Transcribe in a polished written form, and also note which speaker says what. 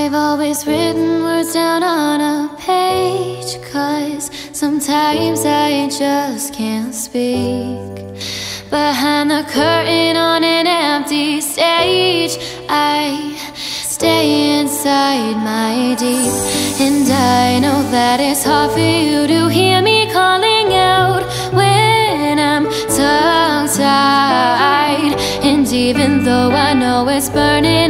Speaker 1: I've always written words down on a page, 'cause sometimes I just can't speak. Behind the curtain on an empty stage, I stay inside my deep. And I know that it's hard for you to hear me calling out when I'm tongue-tied. And even though I know it's burning